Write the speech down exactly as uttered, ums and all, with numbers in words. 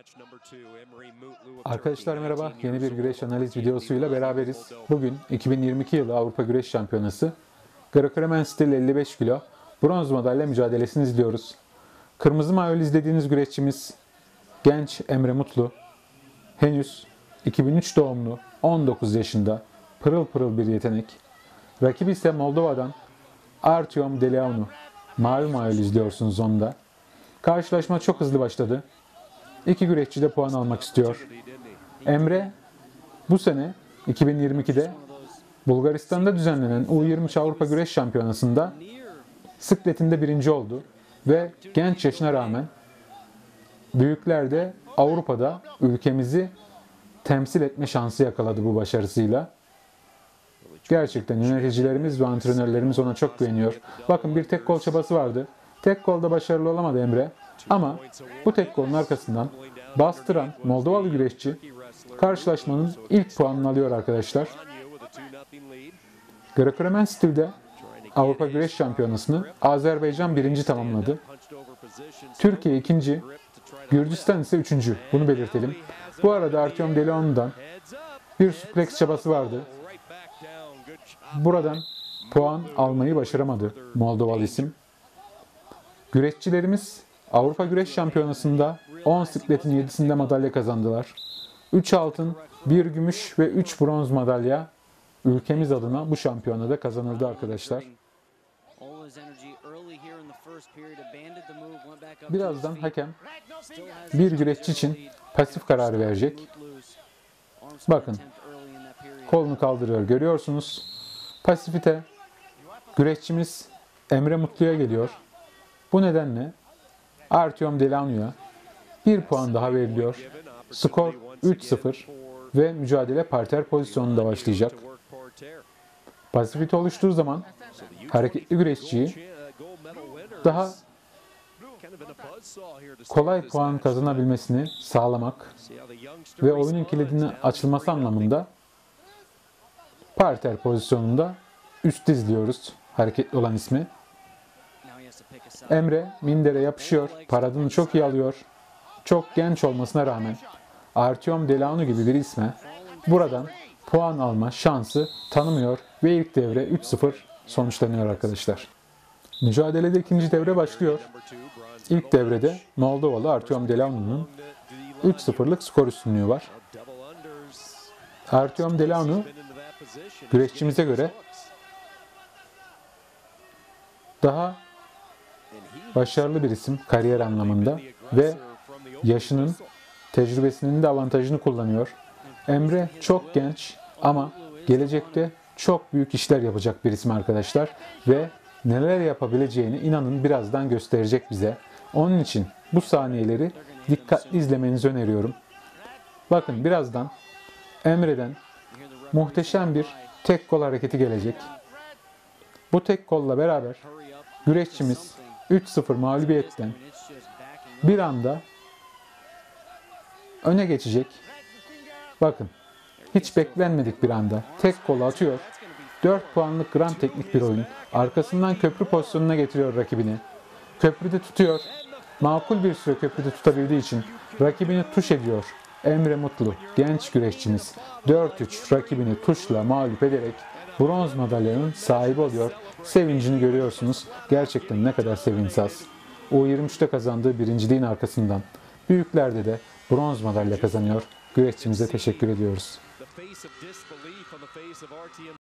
Arkadaşlar merhaba, yeni bir güreş analiz videosuyla beraberiz. Bugün iki bin yirmi iki yılı Avrupa Güreş Şampiyonası Greco-Romen stil elli beş kilo bronz madalya mücadelesini izliyoruz. Kırmızı mayolu izlediğiniz güreşçimiz genç Emre Mutlu. Henüz iki bin üç doğumlu, on dokuz yaşında, pırıl pırıl bir yetenek. Rakibi ise Moldova'dan Artyom Deleanu. Mavi mayolu izliyorsunuz onda. Karşılaşma çok hızlı başladı. İki güreşçi de puan almak istiyor. Emre bu sene iki bin yirmi ikide Bulgaristan'da düzenlenen U yirmi üç Avrupa Güreş Şampiyonası'nda sıkletinde birinci oldu. Ve genç yaşına rağmen büyüklerde Avrupa'da ülkemizi temsil etme şansı yakaladı bu başarısıyla. Gerçekten yöneticilerimiz ve antrenörlerimiz ona çok güveniyor. Bakın bir tek kol çabası vardı. Tek kolda başarılı olamadı Emre. Ama bu tek kolun arkasından bastıran Moldovalı güreşçi karşılaşmanın ilk puanını alıyor arkadaşlar. Greco-Romen stilde Avrupa Güreş Şampiyonası'nı Azerbaycan birinci tamamladı. Türkiye ikinci, Gürcistan ise üçüncü. Bunu belirtelim. Bu arada Artyom Deleanu'dan bir suplex çabası vardı. Buradan puan almayı başaramadı Moldovalı isim. Güreşçilerimiz Avrupa Güreş Şampiyonası'nda on sikletin yedisinde madalya kazandılar. üç altın, bir gümüş ve üç bronz madalya ülkemiz adına bu şampiyonada kazanıldı arkadaşlar. Birazdan hakem bir güreşçi için pasif kararı verecek. Bakın, kolunu kaldırıyor görüyorsunuz. Pasifite güreşçimiz Emre Mutlu'ya geliyor. Bu nedenle Artyom Deleanu'ya bir puan daha veriliyor. Skor üç sıfır ve mücadele parter pozisyonunda başlayacak. Pasifite oluştuğu zaman hareketli güreşçiyi daha kolay puan kazanabilmesini sağlamak ve oyunun kilidinin açılması anlamında parter pozisyonunda üst dizliyoruz hareketli olan ismi. Emre mindere yapışıyor, paradını çok iyi alıyor. Çok genç olmasına rağmen Artyom Deleanu gibi bir isme buradan puan alma şansı tanımıyor ve ilk devre üç sıfır sonuçlanıyor arkadaşlar. Mücadelede ikinci devre başlıyor. İlk devrede Moldovalı Artyom Deleanu'nun üç sıfırlık skor üstünlüğü var. Artyom Deleanu güreşçimize göre daha başarılı bir isim kariyer anlamında ve yaşının, tecrübesinin de avantajını kullanıyor. Emre çok genç ama gelecekte çok büyük işler yapacak bir isim arkadaşlar ve neler yapabileceğini inanın birazdan gösterecek bize. Onun için bu saniyeleri dikkatli izlemenizi öneriyorum. Bakın birazdan Emre'den muhteşem bir tek kol hareketi gelecek. Bu tek kolla beraber güreşçimiz üç sıfır mağlubiyetten bir anda öne geçecek. Bakın hiç beklenmedik bir anda tek kol atıyor. dört puanlık grand teknik bir oyun. Arkasından köprü pozisyonuna getiriyor rakibini. Köprüde tutuyor. Makul bir süre köprüde tutabildiği için rakibini tuş ediyor. Emre Mutlu, genç güreşçimiz dört üç rakibini tuşla mağlup ederek bronz madalyanın sahibi oluyor. Sevincini görüyorsunuz. Gerçekten ne kadar sevinçsiz. U yirmi üçte kazandığı birinciliğin arkasından büyüklerde de bronz madalya kazanıyor. Güreşçimize teşekkür ediyoruz.